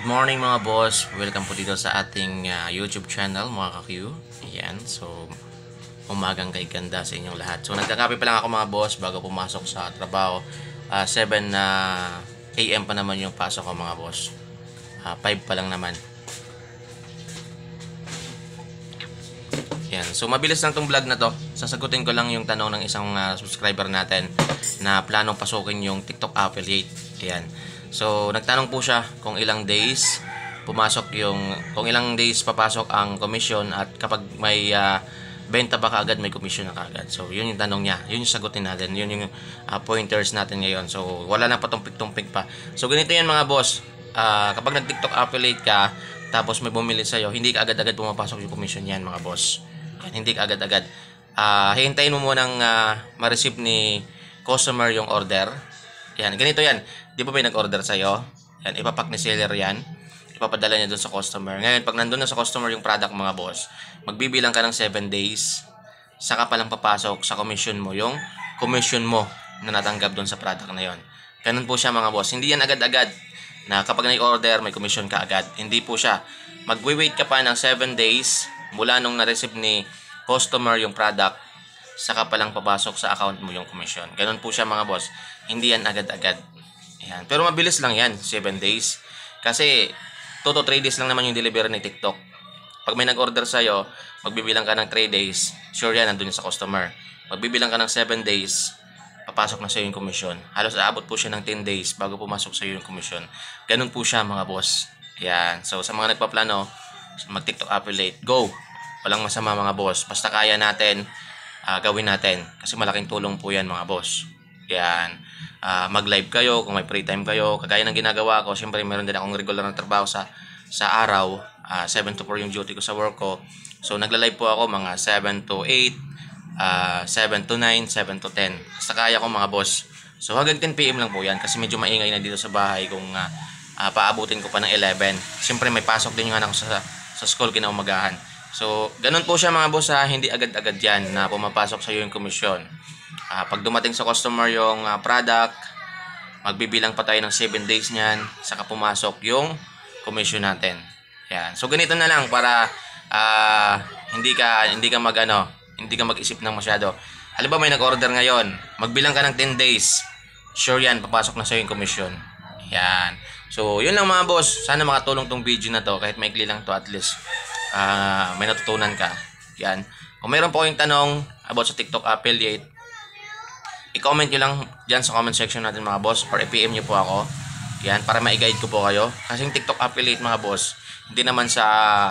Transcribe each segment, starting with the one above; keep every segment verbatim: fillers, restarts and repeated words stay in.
Good morning mga boss, welcome po dito sa ating uh, YouTube channel mga ka-Q. Ayan, so umagang kay ganda sa inyong lahat. So nagkakape pa lang ako mga boss bago pumasok sa trabaho. uh, seven uh, A M pa naman yung pasok ko mga boss. uh, five pa lang naman. Ayan, so mabilis lang tong vlog na to. Sasagutin ko lang yung tanong ng isang uh, subscriber natin na planong pasukin yung TikTok affiliate. Ayan. So, nagtanong po siya kung ilang days pumasok yung, kung ilang days papasok ang commission at kapag may uh, benta ba kaagad, may commission na kaagad. So, yun yung tanong niya. Yun yung sagutin natin. Yun yung uh, pointers natin ngayon. So, wala na patumpik-tumpik pa. So, ganito yan mga boss. Uh, kapag nag-TikTok affiliate ka, tapos may bumili sa'yo, hindi ka agad-agad pumapasok yung commission yan mga boss. Yan, hindi ka agad-agad. Uh, hintayin mo munang uh, ma-receive ni customer yung order. Yan, ganito yan. Di ba may nag-order sa'yo? Yan, ipapak ni seller yan. Ipapadala niya dun sa customer. Ngayon, pag nandun na sa customer yung product mga boss, magbibilang ka ng seven days, saka palang papasok sa commission mo yung commission mo na natanggap dun sa product na yon. Ganun po siya mga boss. Hindi yan agad-agad na kapag nag-order, may commission ka agad. Hindi po siya. Mag-wait ka pa ng seven days mula nung na-receive ni customer yung product, saka palang papasok sa account mo yung commission. Ganun po siya mga boss. Hindi yan agad-agad. Yan. Pero mabilis lang yan, seven days. Kasi two to three days lang naman yung delivery ni TikTok. Pag may nag-order sa'yo, magbibilang ka ng three days, sure yan, nandun sa customer. Magbibilang ka ng seven days, papasok na sa'yo yung commission. Halos aabot po siya ng ten days bago pumasok sa'yo yung commission. Ganun po siya mga boss. Yan. So sa mga nagpaplano, mag-TikTok affiliate, go! Walang masama mga boss. Basta kaya natin, uh, gawin natin. Kasi malaking tulong po yan mga boss. Yan. Uh, mag-live kayo kung may free time kayo. Kagaya ng ginagawa ko, siyempre meron din akong regular na trabaho sa sa araw. uh, seven to four yung duty ko sa work ko. So nagla-live po ako mga seven to eight, uh, seven to nine, seven to ten. Basta kaya ko mga boss. So hanggang ten P M lang po yan kasi medyo maingay na dito sa bahay kung uh, uh, paabutin ko pa ng eleven. Siyempre may pasok din yung anak ko sa, sa school kinaumagahan. So ganun po siya mga boss ha. Hindi agad-agad yan na pumapasok sa iyo yung komisyon. Uh, pag dumating sa customer yung uh, product, magbibilang pa tayo ng seven days niyan, saka pumasok yung commission natin. Yan. So ganito na lang para uh, hindi ka hindi ka mag-ano, hindi ka mag-isip ng masyado. Halimbawa may nag-order ngayon, magbilang ka ng ten days. Sure yan, papasok na sa yung commission. Yan. So yun lang mga boss. Sana makatulong tong video na to kahit maikli lang to, at least uh, may natutunan ka. Yan. Kung mayroon po kayong tanong about sa TikTok affiliate, i-comment nyo lang dyan sa comment section natin mga boss, or i-P M nyo po ako. Yan, para ma-guide ko po kayo. Kasi yung TikTok affiliate mga boss, hindi naman sa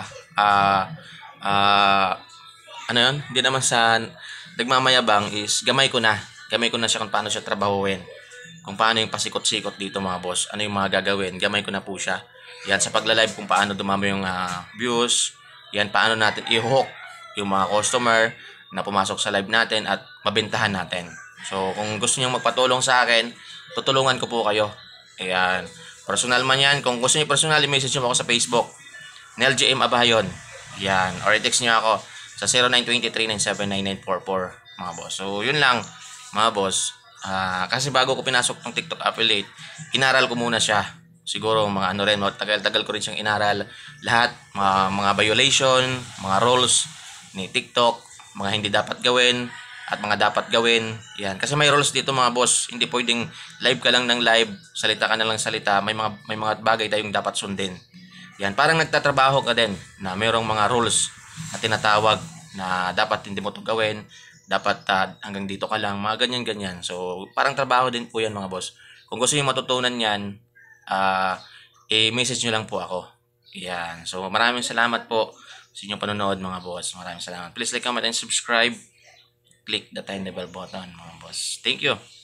uh, uh, ano yun? Hindi naman sa nagmamayabang, is gamay ko na. Gamay ko na siya kung paano siya trabahuin. Kung paano yung pasikot-sikot dito mga boss. Ano yung mga gagawin. Gamay ko na po siya. Yan, sa pagla-live kung paano dumami yung uh, views. Yan, paano natin i-hook yung mga customer na pumasok sa live natin at mabentahan natin. So, kung gusto niyo magpatulong sa akin, tutulungan ko po kayo. Ayan. Personal man yan. Kung gusto niyo personal, message niyo ako sa Facebook. Nel J M Abayon. Ayan. Or i-text niyo ako sa zero nine two three nine seven nine nine four four, mga boss. So, yun lang, mga boss. Uh, kasi bago ko pinasok ng TikTok affiliate, inaral ko muna siya. Siguro, mga ano rin, tagal-tagal ko rin siyang inaral. Lahat, mga, mga violation, mga rules ni TikTok, mga hindi dapat gawin, at mga dapat gawin. Yan. Kasi may rules dito mga boss. Hindi pwedeng live ka lang ng live, salita ka na lang salita. May mga may mga bagay tayong dapat sundin. Yan. Parang nagtatrabaho ka din na mayroong mga rules na tinatawag na dapat hindi mo to gawin. Dapat uh, hanggang dito ka lang. Mga ganyan-ganyan. So, parang trabaho din po yan mga boss. Kung gusto niyo matutunan yan, uh, i-message nyo lang po ako. Yan. So, maraming salamat po sa inyong panonood mga boss. Maraming salamat. Please like, comment, and subscribe. Click the tiny bell button mga boss. Thank you.